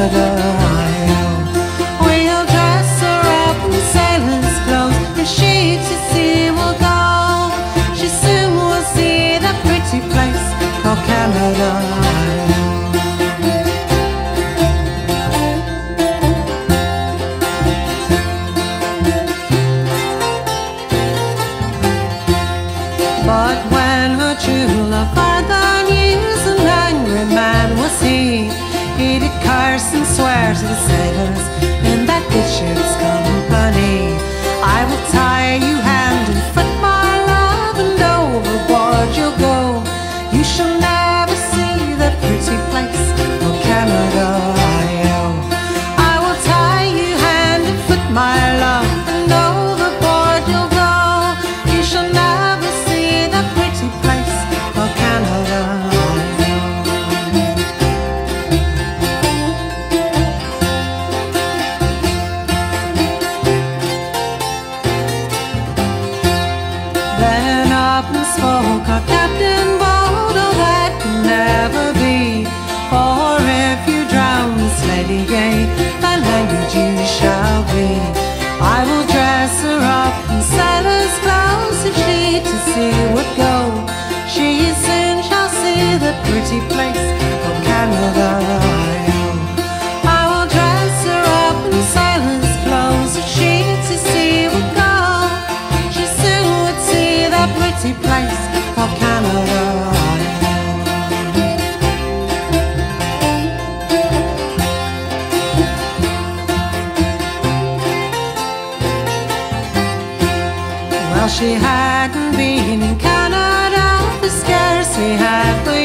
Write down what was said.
Canada. We'll dress her up in sailor's clothes, if she to sea will go. She soon will see that pretty place called Canada. But when her true love heard the news, an angry man was he. He did curse and swear to the sailors in that good ship's company. I will tie you hand and foot, my love, and overboard you'll go. You shall never see that pretty place called Canada. I will tie you hand and foot, my love, and overboard you'll go. You shall never see that pretty place called Canada. Then up and spoke our Captain Bold, oh that can never be. For if you drown this lady gay, thy language you shall be. I will dress her up in sailor's clothes, if she to sea would go. She soon shall see the pretty place called Canada. I will dress her up in sailor's clothes, if she to sea would go. She soon would see that pretty place called Canada. Well, she hadn't been in Canada for scarcely half a